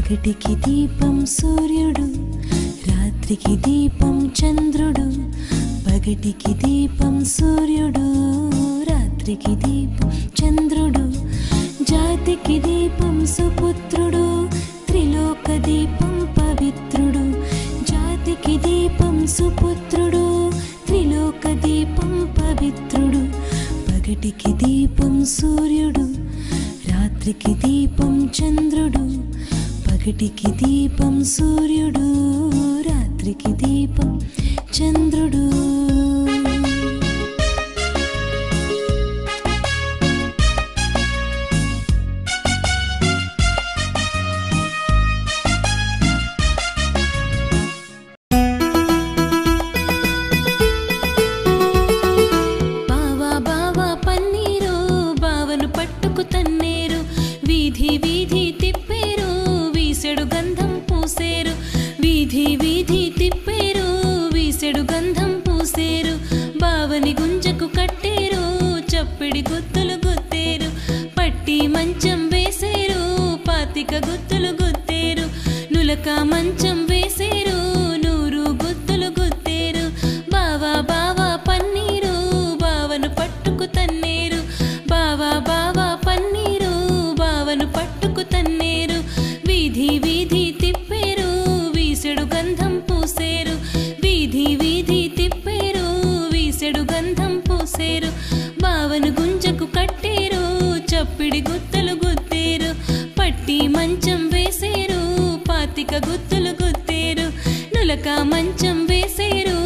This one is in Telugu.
పగటికి దీపం సూర్యుడు, రాత్రికి దీపం చంద్రుడు. పగటికి దీపం సూర్యుడు, రాత్రికి దీపం చంద్రుడు. జాతికి దీపం సుపుత్రుడు, త్రిలోక దీపం పవిత్రుడు. జాతికి దీపం సుపుత్రుడు, త్రిలోక దీపం పవిత్రుడు. పగటికి దీపం సూర్యుడు, రాత్రికి దీపం చంద్రుడు. పగటికి దీపం సూర్యుడు, రాత్రికి దీపం చంద్రుడు. బావా బావా పన్నీరు, బావను పట్టుకు తన్నేరు. వీధి వీధి తిప్పేరు, వీసెడు గంధం పూసేరు. వీధి వీధి తిప్పేరు, వీసెడు గంధం పూసేరు. బావని గుంజకు కట్టేరు, చప్పిడి గుత్తులు గుత్తేరు. పట్టి మంచం వేసేరు, పాతిక గుత్తులు గుత్తేరు. నులక మంచం వేసేరు, 100 గుత్తులు గుత్తేరు. బావా బావా పన్నీరు, బావను పట్టుకు తన్నేరు. బావా బావా పన్నీరు, బావను పట్టుకు తన్నేరు. వీధి వీధి తిప్పేరు, వీసెడు గంధం పూసేరు. వీధి వీధి తిప్పేరు, వీసెడు గంధం పూసేరు. బావను గుంజకు కట్టేరు, చప్పిడి గుత్తలు గుత్తేరు. పట్టి మంచం వేసేరు, పాతిక గుత్తులు గుత్తేరు. నులక మంచం వేసేరు,